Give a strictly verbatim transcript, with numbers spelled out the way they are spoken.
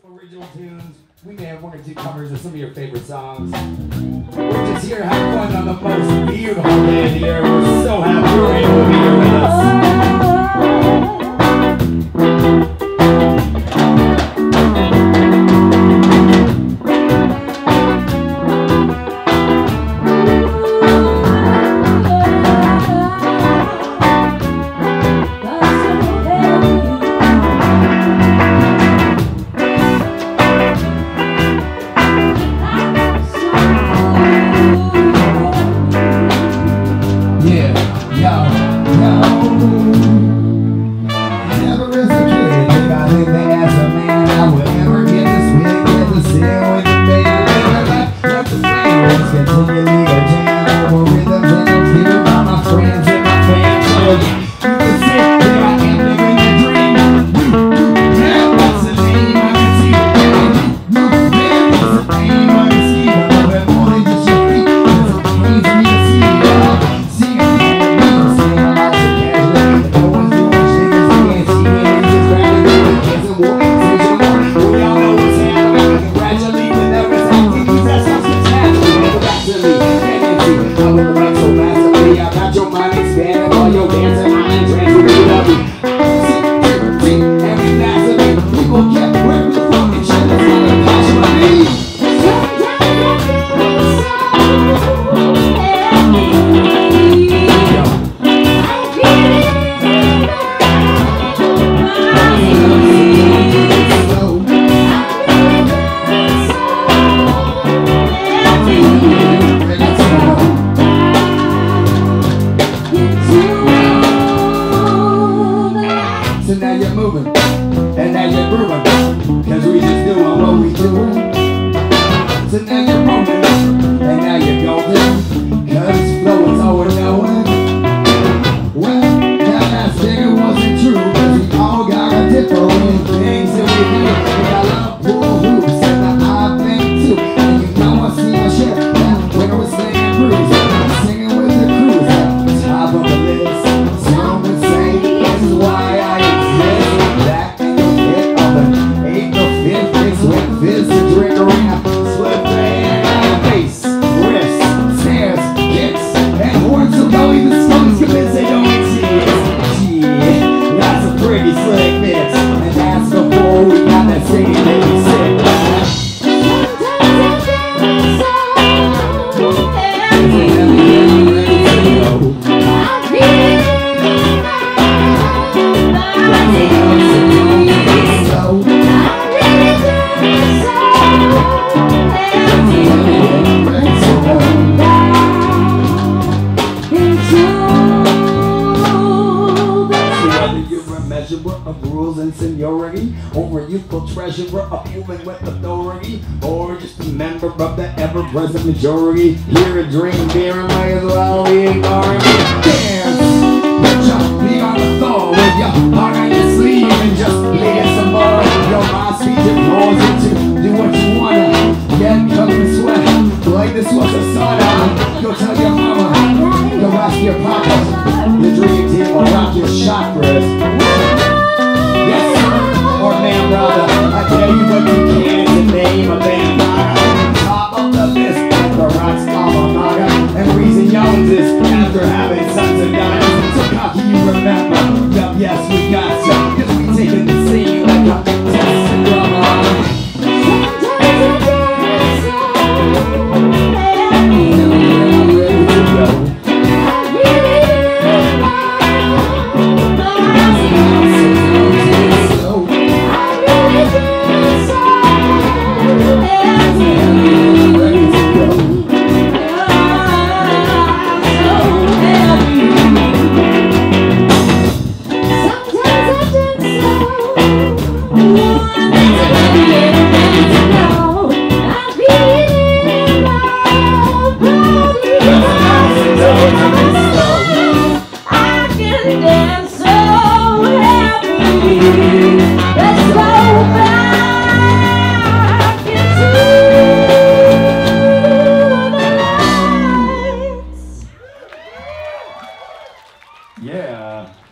original tunes. We may have one or two covers of some of your favorite songs. We're just here to have fun on the most beautiful day of the year. We're so happy you're able to be here with us. So now you're moving, and now you're grooving, cause we just doing what we do. So now you're moving, and now you're golden, cause flowing's all we're knowing. Well, now that statement wasn't true, cause we all got a different things that we do. We got love, pool hoops, and the odd thing too. And you know I see my share, now when we're singing cruise, singing with the cruise, at top of the list. Some would say, this is why I back in the pit of the eighth or fifth mix with fizz to drink around. Slip the hand out of face, wrists, snares, kicks, and horns so don't even skunks convinced they don't exist. Yeah, that's a pretty slick mix, and that's before we got that singing that we sick. Of rules and seniority, or a youthful treasurer of human with authority, or just a member of the ever-present majority. Hear a dream, beer, and might as well be ignoring me. Dance, put your feet on the floor with your heart on your sleeve and just lay some more. Your mind speech and pulls you to do what you wanna. Get covered in sweat, like this was a sauna. Go tell your mama, go ask your papa. The dream team will rock your chakras. Or man, brother, I tell you what you can to name a band. Top of the list, the Rock's alma mater, and Reason Young's is after having sons and daughters. So how can you remember? Yup, yes, we got you, cause we taking the scene like a test and drama. Yeah.